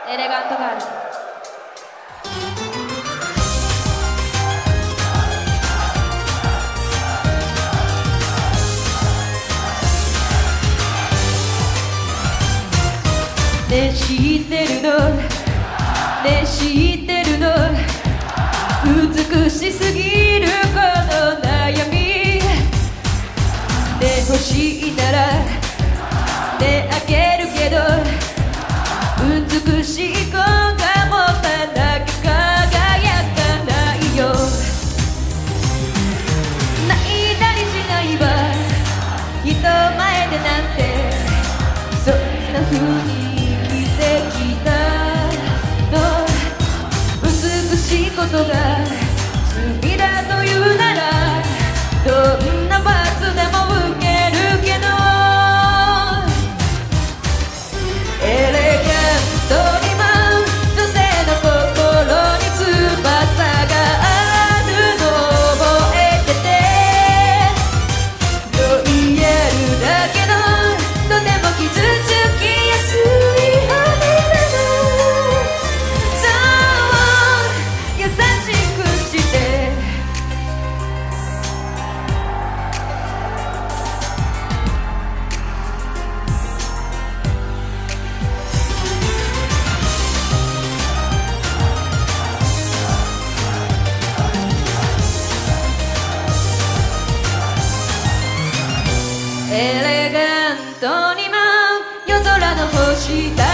エレガントガール。ね、知ってるの、ね、知ってるの、美しすぎるこの悩み。ね、欲しいならね、あげるけど、美しい子が持たなきゃ輝かないよ。泣いたりしないわ、人前でなんて、そんな風にきたの。美しいことが罪だというなら、どんな罰でも受けるけど、エレガントに舞う女性の心に翼があるのを覚えてて、ロイヤルだけどとても傷つきやすい。エレガントに舞う夜空の星だ